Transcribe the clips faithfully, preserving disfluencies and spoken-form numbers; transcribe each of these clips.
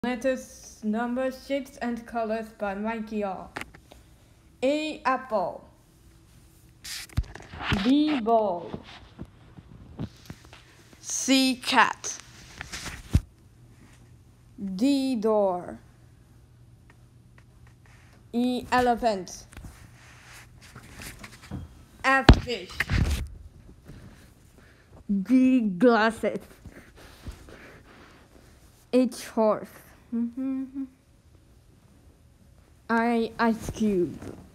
Letters, numbers, shapes, and colors by Mikey R. A. Apple. B. Ball. C. Cat. D. Door. E. Elephant. F. Fish. G. Glasses. H. Horse. I. Ice cube.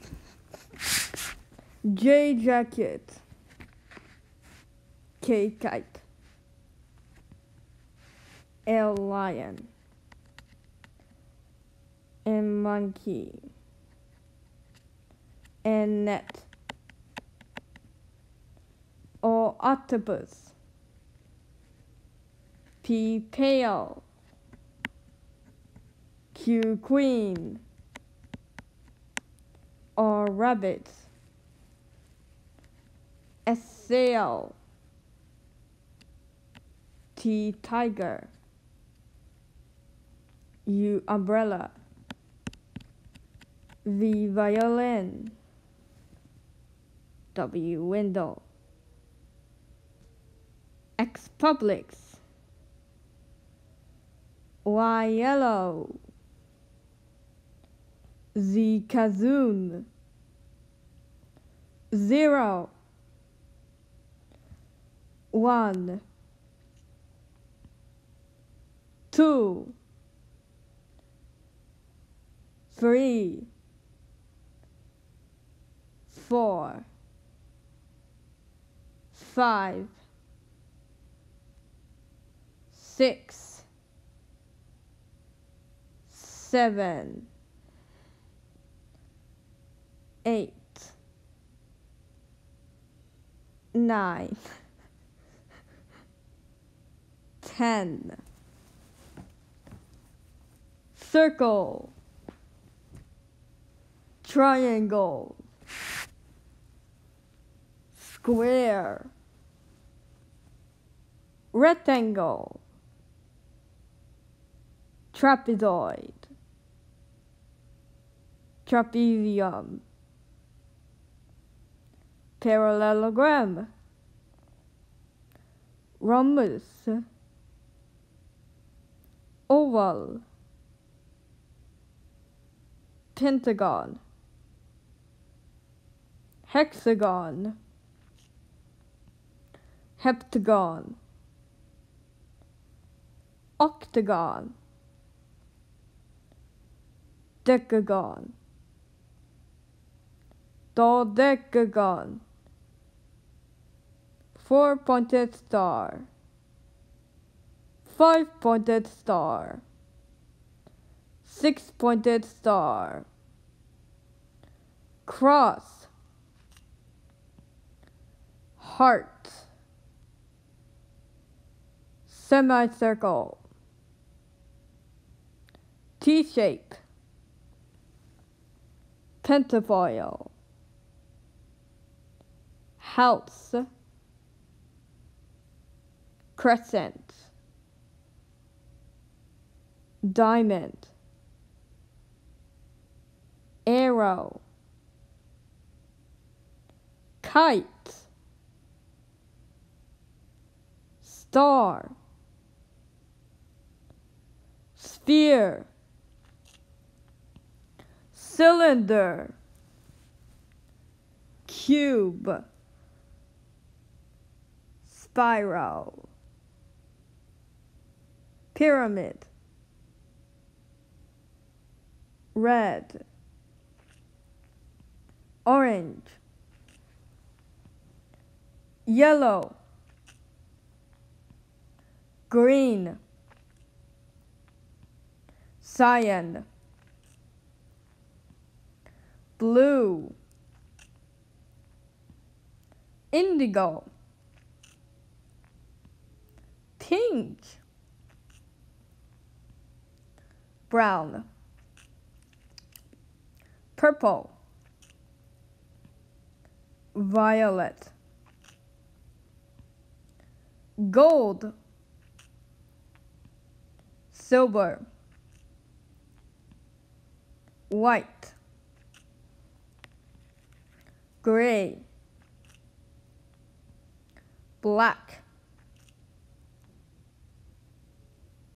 J. Jacket. K. Kite. L. Lion. M. Monkey. N. Net. O. Octopus. P. Pail. Q. Queen. R. Rabbit. S. Sail. T. Tiger. U. Umbrella. V. Violin. W. Window. X. Publix. Y. Yellow. Z. Kazoo. Zero. One. Two. Three. Four. Five. Six. Seven. Eight. Nine. Ten. Circle. Triangle. Square. Rectangle. Trapezoid. Trapezium. Parallelogram. Rhombus. Oval. Pentagon. Hexagon. Heptagon. Octagon. Decagon. Dodecagon. Four-pointed star. Five-pointed star. Six-pointed star. Cross. Heart. Semicircle. T-shape. Pentafoil. House. Crescent. Diamond. Arrow. Kite. Star. Sphere. Cylinder. Cube. Spiral. Pyramid. Red. Orange. Yellow. Green. Cyan. Blue. Indigo. Pink. Brown. Purple. Violet. Gold. Silver. white, gray, black,